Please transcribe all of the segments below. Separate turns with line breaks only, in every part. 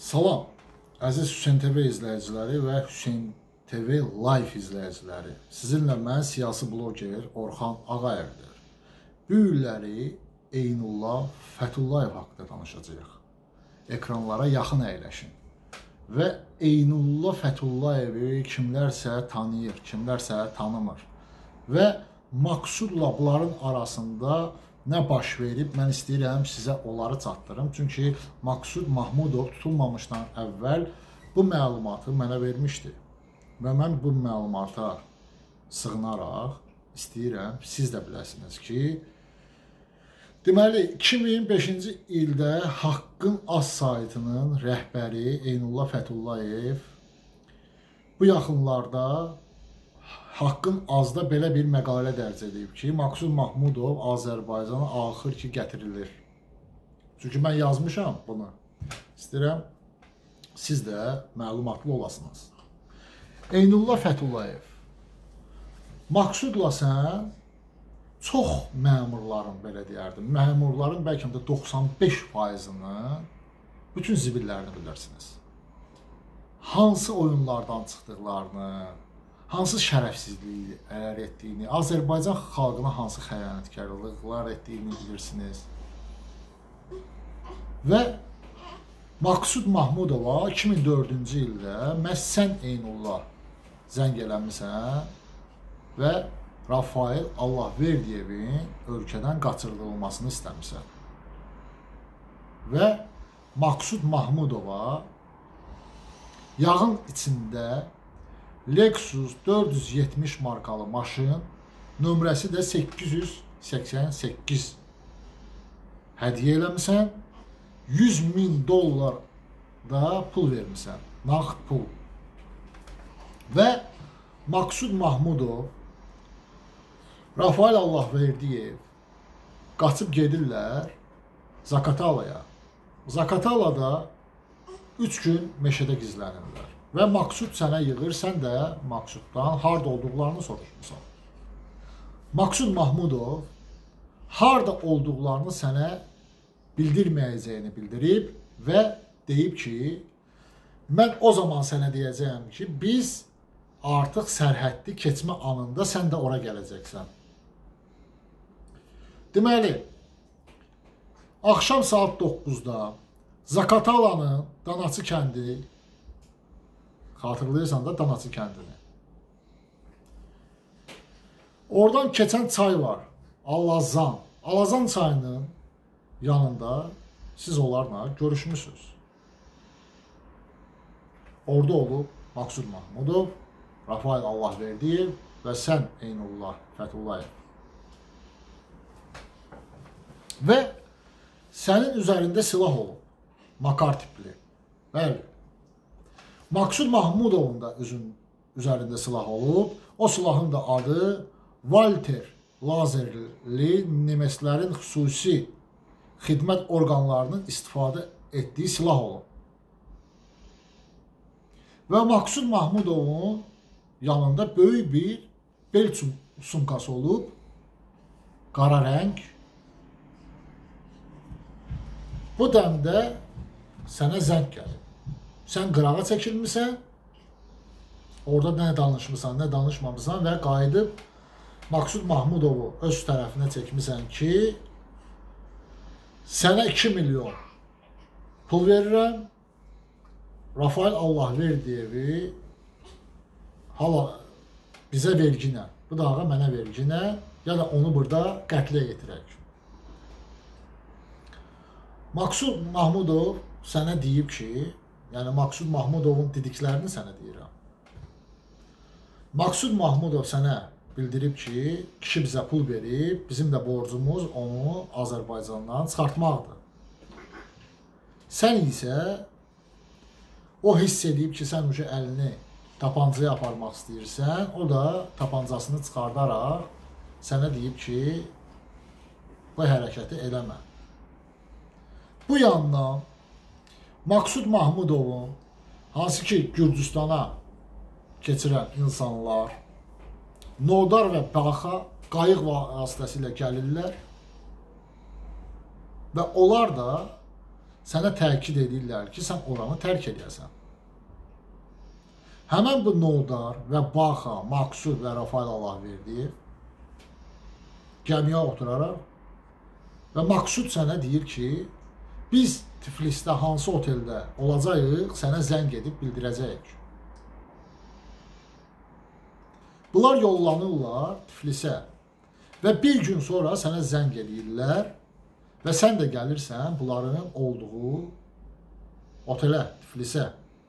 Salam, əziz Hüseyn TV izləyiciləri və Hüseyn TV Live izləyiciləri. Sizinlə mən siyasi bloger Orxan Ağayevdir. Bu illəri Eynullah Fəthullayev haqqında danışacağıq. Ekranlara yaxın əyləşin. Və Eynullah Fəthullayevi kimlərsə tanıyır, kimlərsə tanımır. Və Maqsudla bunların arasında nə baş verib, mən istəyirəm sizə onları çatdırım. Çünki Maqsud Mahmudov tutulmamışdan əvvəl bu məlumatı mənə vermişdi. Və mən bu məlumata sığınaraq istəyirəm, siz də biləsiniz ki, deməli, 2005-ci ildə Haqqın Az saytının rəhbəri Eynullah Fəthullayev bu yaxınlarda Haqqın Azda belə bir məqalə dərc edib ki, Maqsud Mahmudov Azərbaycana axır ki gətirilir. Çünki mən yazmışam bunu. İstəyirəm, siz də məlumatlı olasınız. Eynullah Fəthullayev, Maqsudla sən çox məmurların, belə deyərdim, məmurların bəlkə də 95%-ını, bütün zibillərini bilirsiniz. Hansı oyunlardan çıxdıqlarını, hansı şərəfsizliyi əldə etdiyini, Azərbaycan xalqına hansı xəyanətkarlıqlar etdiyini bilirsiniz. Və Maqsud Mahmudova 2004-cü ildə məhz sən Eynullah zəng eləmisən və Rafael Allahverdiyevin ölkədən qaçırılmasını istəmisən. Və Maqsud Mahmudova yağın içində Lexus 470 markalı maşın, nömrəsi də 888 hədiyyə eləmisən, $100.000 da pul vermisən, nağd pul. Və Maqsud Mahmudov, Rafael Allahverdiyev qaçıb gedirlər Zaqatalaya. Zaqatalada 3 gün meşədə gizlənirlər. Və Maqsud sənə yığır, sən də Maqsuddan harada olduqlarını soruşmuşsan. Maqsud Mahmudov harada olduqlarını sənə bildirməyəcəyini bildirib və deyib ki, mən o zaman sənə deyəcəyəm ki, biz artıq sərhəddi keçmə anında sən də ora gələcəksən. Deməli, axşam saat 9-da Zaqatalanın Danaçı kəndi, xatırlayırsan da Danaçı kəndini. Oradan keçən çay var, Alazan. Alazan çayının yanında siz onlarla görüşmüşsünüz. Orada olub Maqsud Mahmudov, Rafael Allahverdiyev və sən Eynullah Fəthullayev. Və sənin üzərində silah olub, makar tipli. Bəli. Maqsud Mahmudovun da üzərində silah olub. O silahın da adı Walter lazerli Nemeslərin xüsusi xidmət orqanlarının istifadə etdiyi silah olub. Və Maqsud Mahmudovun yanında böyük bir bel sumkası olub, qara rəng. Bu dəmdə sənə zəng gəlir. Sən qırağa çəkilmişsən, orada nə danışmışsan, nə danışmamışsan və qayıdıb Maqsud Mahmudovu öz tərəfinə çəkmişsən ki, sənə 2 milyon pul verirəm, Rafael Allahverdiyevi hala bizə verginə, bu dağa mənə verginə, ya da onu burada qətlə yetirək. Maqsud Mahmudov sənə deyib ki, yəni Maqsud Mahmudovun dediklərini sənə deyirəm. Maqsud Mahmudov sənə bildirib ki, kişi bizə pul verib, bizim də borcumuz onu Azərbaycandan çıxartmaqdır. Sən isə o hiss edib ki, sən əlini tapancaya aparmaq istəyirsən, o da tapancasını çıxardaraq sənə deyib ki, bu hərəkəti eləmə. Bu yandan Maqsud Mahmudovun, hansı ki Gürcüstana keçirən insanlar Nodar və Baxa qayıq vasitəsilə gəlirlər və onlar da sənə təkid edirlər ki, sən oranı tərk edəsən. Həmən bu Noldar və Baxa, Maqsud və Rafael Allahverdiyev gəmiyə oturaraq və Maqsud sənə deyir ki, biz Tiflisdə hansı oteldə olacağıq, sənə zəng edib bildirəcəyik. Bunlar yollanırlar Tiflisə və bir gün sonra sənə zəng edirlər və sən də gəlirsən bunların olduğu otelə, Tiflisə.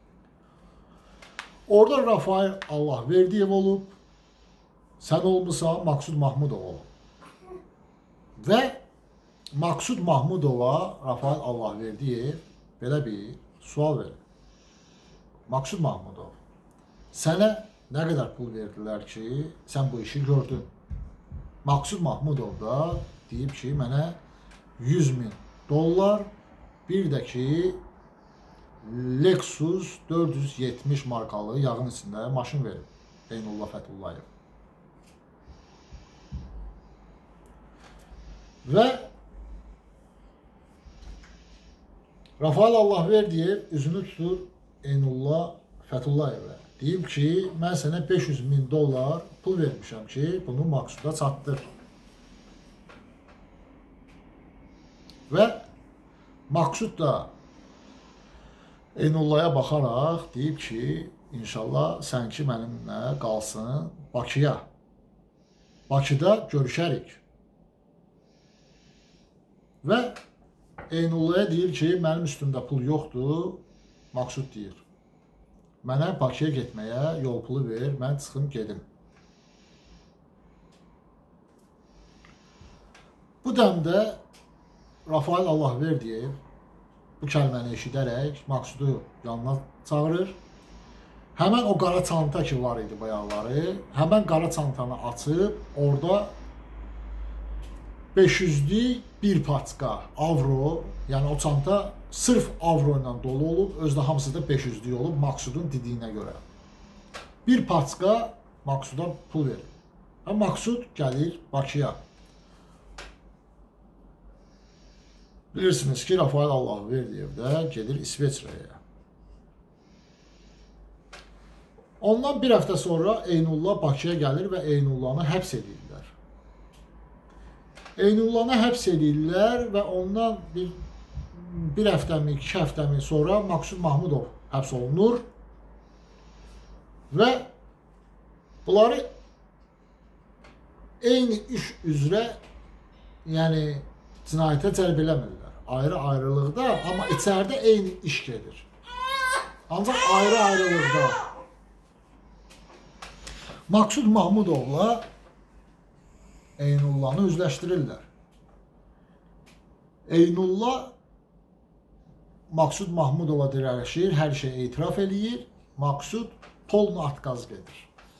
Orada Rafael Allahverdiyev olub, sən olmuşsan Maqsud Mahmudov olub. Və Maqsud Mahmudova Rafael Allahverdiyev belə bir sual verir. Maqsud Mahmudov, sənə nə qədər pul verdilər ki, sən bu işi gördün? Maqsud Mahmudov da deyib ki, mənə $100.000, bir də ki, Lexus 470 markalı yağın içində maşın verib Eynullah Fəthullayev. Və Rafael Allahverdiyev üzünü tutur Eynullah Fətullayevə. Deyib ki, mən sənə $500.000 pul vermişəm ki, bunu Maqsuda çatdır. Və Maqsud da Eynullah'a baxaraq deyib ki, inşallah sənki mənimlə qalsın Bakıya. Bakıda görüşərik. Və Eynullah'a deyir ki, mənim üstümdə pul yoxdur. Maqsud deyir, mənə Bakıya getməyə yol pulu ver, mən çıxım gedim. Bu dəmdə Rafael Allahverdiyev bu kəlməni eşidərək Maqsudu yanına çağırır. Həmən o qara çanta ki var idi bayaqları, həmən qara çantanı açıb, orada 500'lük bir paçka avro, yəni o çanta sırf avro ilə dolu olub, özdə hamısı da 500'lük olub Maqsudun dediyinə görə. Bir paçka Maqsuda pul verir. Və Maqsud gəlir Bakıya. Bilirsiniz ki, Rafael Allahverdiyev də gedir İsveçrəyə. Ondan bir həftə sonra Eynullah Bakıya gəlir və Eynullah'ı həbs edirlər. Eynullah'ı həbs edirlər və ondan bir həftəmi, 2 həftəmi sonra Maqsud Mahmudov həbs olunur və bunları eyni iş üzrə, yəni cinayətə cəlb eləmirlər. Ayrı-ayrılıqda, amma içəridə eyni iş gedir. Ancaq ayrı-ayrılıqda. Maqsud Mahmudovla Eynullah'ı üzləşdirirlər. Eynullah Maqsud Mahmudova dirəşir, hər şey etiraf eləyir. Maqsud polna atqaz gedir.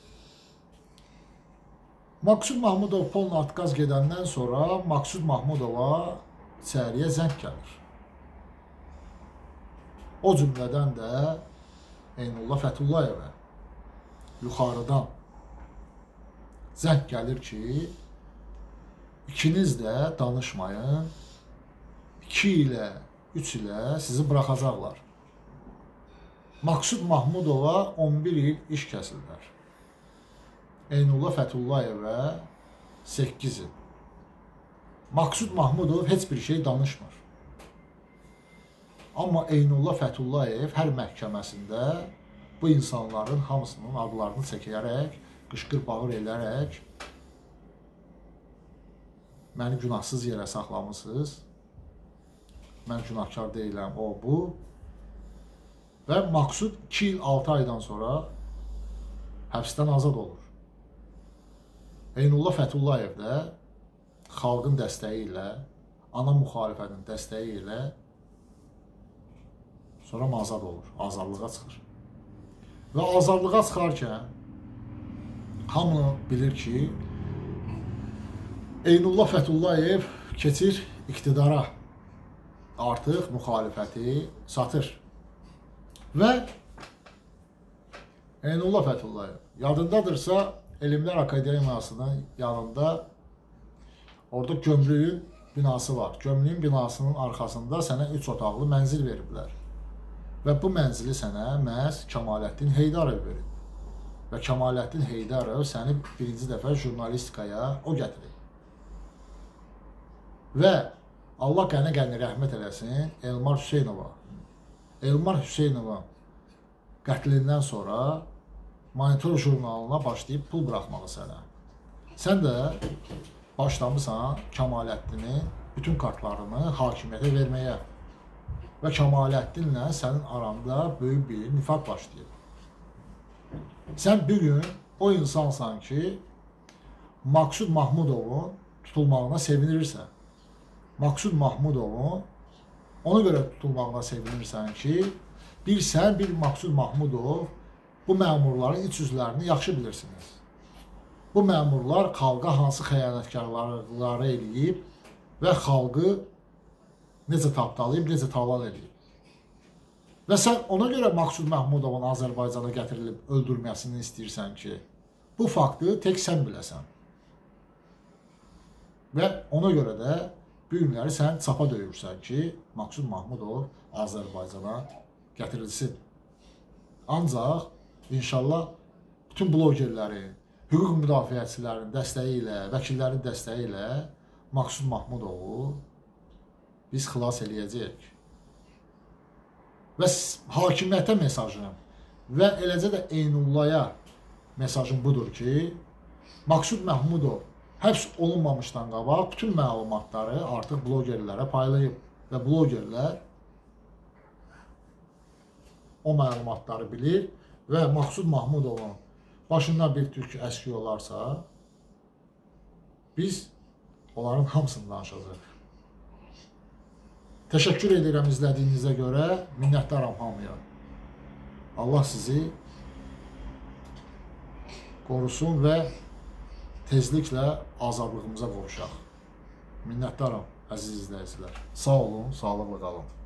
Maqsud Mahmudov polna atqaz gedəndən sonra Maqsud Mahmudova içəriyə zəng gəlir. O cümlədən də Eynullah Fətullayevə yuxarıdan zəng gəlir ki, ikiniz də danışmayın, 2 ilə 3 ilə sizi buraxacaqlar. Maqsud Mahmudova 11 il iş kəsirlər. Eynullah Fətullayevə 8 il. Maqsud Mahmudov heç bir şey danışmır. Amma Eynullah Fəthullayev hər məhkəməsində bu insanların hamısının adlarını çəkərək, qışqır bağır edərək məni günahsız yerə saxlamısınız, mən günahkar deyiləm, o bu. Və Maqsud 2 il 6 aydan sonra həbsdən azad olur. Eynullah Fəthullayev də xalqın dəstəyi ilə, ana müxalifətin dəstəyi ilə sonra azad olur, azadlığa çıxır. Və azadlığa çıxarkən hamı bilir ki, Eynullah Fəthullayev keçir iqtidara, artıq müxalifəti satır. Və Eynullah Fəthullayev yadındadırsa, Elmlər Akademiyasının yanında orada gömrüyün binası var. Gömrüyün binasının arxasında sənə 3 otaqlı mənzil veriblər. Və bu mənzili sənə məhz Kemalettin Heydərov verib. Və Kemalettin Heydərov səni birinci dəfə jurnalistikaya o gətirib. Və Allah qəni rəhmət eləsin Elmar Hüseynova. Elmar Hüseynova qətlindən sonra Monitor jurnalına başlayıb pul bıraxmalı sənə. Sən də başlamısan Kemalettin'in bütün kartlarını hakimiyyətə verməyə. Və Kemalettin'lə sənin aranda böyük bir nifaq başlayıb. Sən bir gün o insansan ki, Maksud Mahmudovun tutulmağına sevinirsən. Maksud Mahmudovun ona görə tutulmağına sevinirsən ki, bir sən, bir Maksud Mahmudov bu məmurların iç yüzlərini yaxşı bilirsiniz. Bu məmurlar xalqa hansı xəyanətkarlıqları eləyib və xalqı necə tapdalayıb, necə talan edib. Və sən ona görə Maksud Mahmudovun Azərbaycana gətirilib öldürməsini istəyirsən ki, bu faktı tək sən biləsən. Və ona görə də bu günləri sən çapa döyürsən ki, Maksud Mahmudov Azərbaycana gətirilsin. Ancaq inşallah bütün blogerlərin, hüquq müdafiəçilərin dəstəyi ilə, vəkillərin dəstəyi ilə Maksud Mahmudovu biz xilas eləyəcəyik. Və hakimiyyətə mesajım və eləcə də Eynullaya mesajım budur ki, Maksud Mahmudov həbs olunmamışdan qabaq bütün məlumatları artıq blogerlərə paylayıb və blogerlər o məlumatları bilir və Maksud Mahmudovun başından bir türk əski olarsa, biz onların hamısını danışacaq. Təşəkkür edirəm izlədiyinizə görə, minnətdaram hamıya. Allah sizi qorusun və tezliklə azadlığımıza qovuşaq. Minnətdaram, əziz izləyicilər. Sağ olun, sağlıqla qalın.